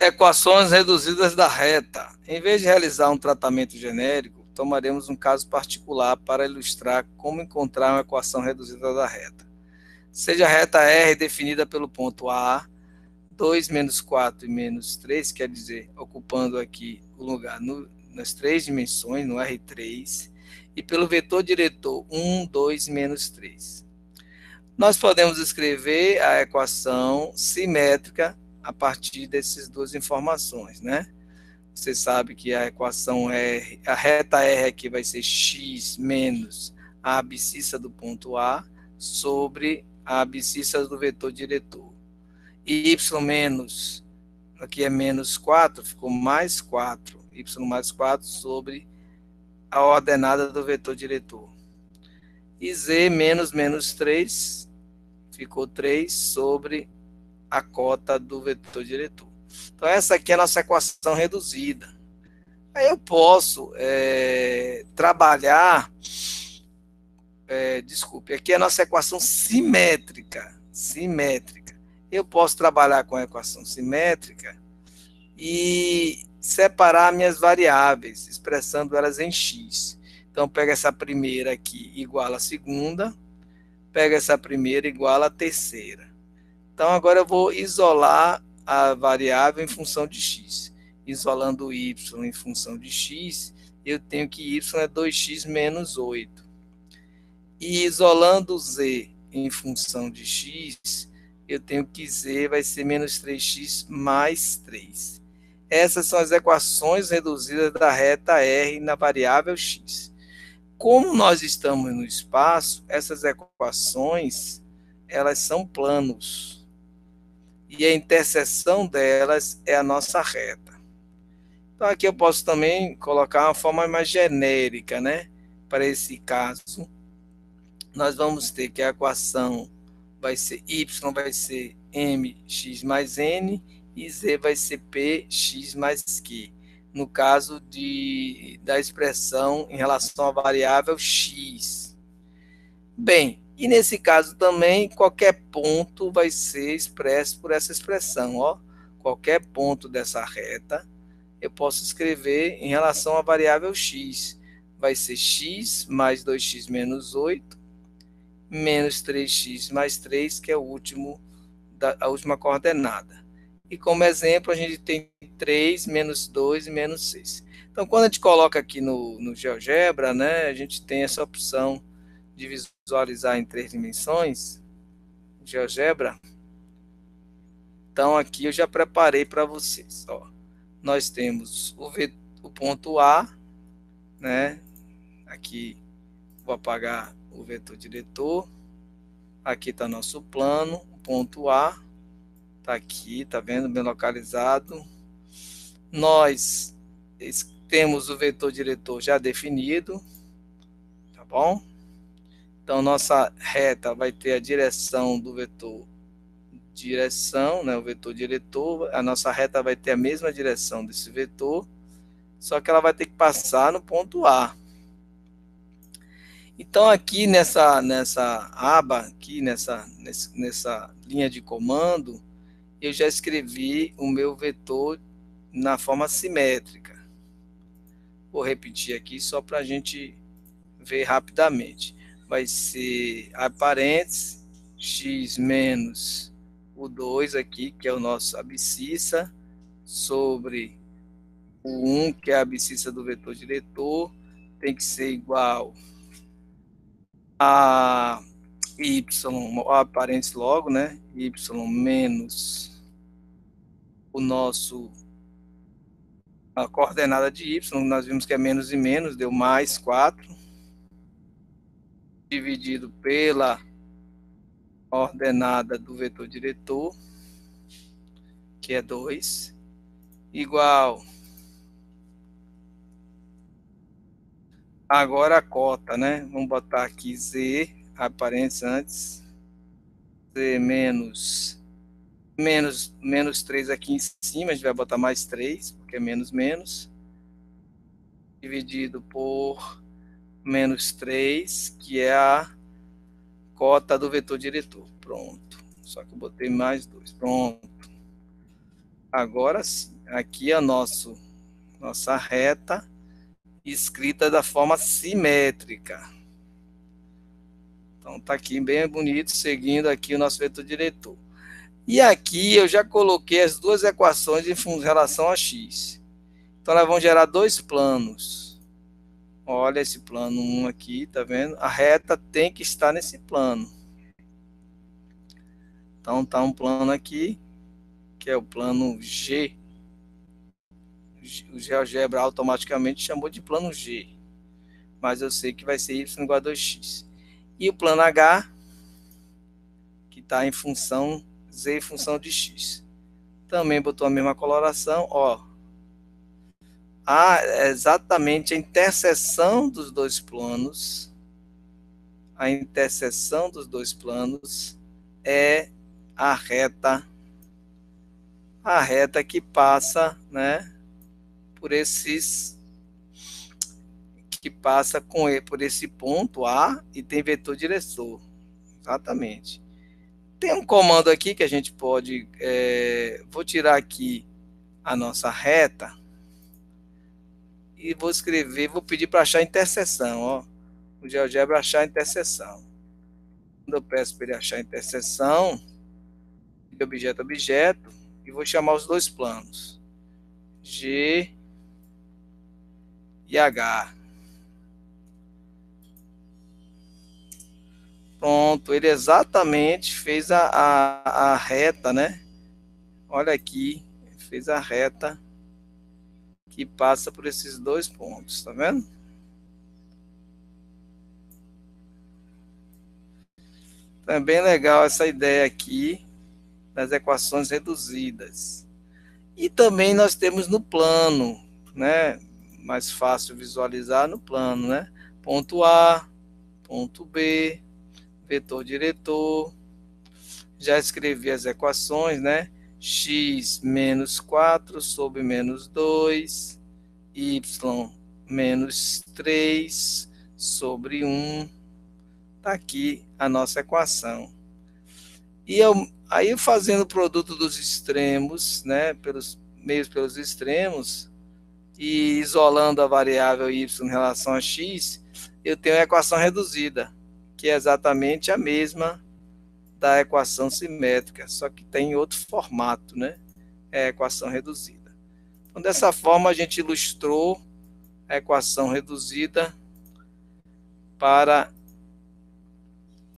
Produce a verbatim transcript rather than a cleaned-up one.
Equações reduzidas da reta. Em vez de realizar um tratamento genérico, tomaremos um caso particular para ilustrar como encontrar uma equação reduzida da reta. Seja a reta R definida pelo ponto A, dois menos quatro e menos três, quer dizer, ocupando aqui o lugar no, nas três dimensões, no R três, e pelo vetor diretor um, dois, menos três. Nós podemos escrever a equação simétrica a partir dessas duas informações, né? Você sabe que a equação R, a reta R aqui vai ser x menos a abscissa do ponto A sobre a abscissa do vetor diretor. E y menos, aqui é menos quatro, ficou mais quatro, y mais quatro sobre a ordenada do vetor diretor. E z menos menos três, ficou três sobre a cota do vetor diretor. Então, essa aqui é a nossa equação reduzida. Aí eu posso é, trabalhar, é, desculpe, aqui é a nossa equação simétrica, simétrica. Eu posso trabalhar com a equação simétrica e separar minhas variáveis, expressando elas em x. Então, pega essa primeira aqui igual a segunda, pega essa primeira igual a terceira. Então, agora eu vou isolar a variável em função de x. Isolando o y em função de x, eu tenho que y é dois x menos oito. E isolando o z em função de x, eu tenho que z vai ser menos três x mais três. Essas são as equações reduzidas da reta R na variável x. Como nós estamos no espaço, essas equações, elas são planos. E a interseção delas é a nossa reta. Então, aqui eu posso também colocar uma forma mais genérica, né? Para esse caso, nós vamos ter que a equação vai ser y vai ser mx mais n e z vai ser px mais q. No caso de, da expressão em relação à variável x. Bem, e nesse caso também, qualquer ponto vai ser expresso por essa expressão. Ó. Qualquer ponto dessa reta, eu posso escrever em relação à variável x. Vai ser x mais dois x menos oito, menos três x mais três, que é o último, da, a última coordenada. E como exemplo, a gente tem três, menos dois e menos seis. Então, quando a gente coloca aqui no, no GeoGebra, né, a gente tem essa opção de visualizar em três dimensões, GeoGebra. Então, aqui eu já preparei para vocês. Ó. Nós temos o, v, o ponto A, né? Aqui vou apagar o vetor diretor. Aqui está nosso plano, o ponto A. Está aqui, tá vendo? Bem localizado. Nós temos o vetor diretor já definido, tá bom? Então, nossa reta vai ter a direção do vetor direção, né? O vetor diretor. A nossa reta vai ter a mesma direção desse vetor, só que ela vai ter que passar no ponto A. Então, aqui nessa, nessa aba, aqui nessa, nessa linha de comando, eu já escrevi o meu vetor na forma simétrica. Vou repetir aqui só para a gente ver rapidamente. Vai ser a parênteses, x menos o dois aqui, que é o nosso abscissa, sobre o um, que é a abscissa do vetor diretor, tem que ser igual a y, a parênteses logo, né? Y menos o nosso, a coordenada de y, nós vimos que é menos e menos, deu mais quatro, dividido pela ordenada do vetor diretor, que é dois, igual, agora a cota, né? Vamos botar aqui z, a parênteses antes, z menos menos, menos três aqui em cima, a gente vai botar mais três, porque é menos, menos, dividido por menos três, que é a cota do vetor diretor. Pronto. Só que eu botei mais dois. Pronto. Agora sim. Aqui é a nosso, nossa reta escrita da forma simétrica. Então, está aqui bem bonito, seguindo aqui o nosso vetor diretor. E aqui eu já coloquei as duas equações em relação a x. Então, nós vamos gerar dois planos. Olha esse plano um aqui, tá vendo? A reta tem que estar nesse plano. Então, tá um plano aqui, que é o plano G. O GeoGebra automaticamente chamou de plano G. Mas eu sei que vai ser y igual a dois x. E o plano H, que está em função z em função de x. Também botou a mesma coloração, ó. A, exatamente a interseção dos dois planos, a interseção dos dois planos é a reta, a reta que passa, né, por esses, que passa com por esse ponto A e tem vetor diretor, exatamente. Tem um comando aqui que a gente pode, é, vou tirar aqui a nossa reta e vou escrever, vou pedir para achar a interseção, ó. O GeoGebra achar a interseção. Quando eu peço para ele achar a interseção de objeto a objeto, e vou chamar os dois planos, G e H. Pronto, ele exatamente fez a, a, a reta, né? Olha aqui, fez a reta que passa por esses dois pontos, tá vendo? Também legal essa ideia aqui das equações reduzidas. E também nós temos no plano, né? Mais fácil visualizar no plano, né? Ponto A, ponto B, vetor diretor. Já escrevi as equações, né? X menos quatro sobre menos dois, y menos três sobre um. Está aqui a nossa equação. E eu, aí, fazendo o produto dos extremos, né, pelos meios pelos extremos, e isolando a variável y em relação a x, eu tenho a equação reduzida, que é exatamente a mesma da equação simétrica, só que tem outro formato, né? É a equação reduzida. Então, dessa forma, a gente ilustrou a equação reduzida para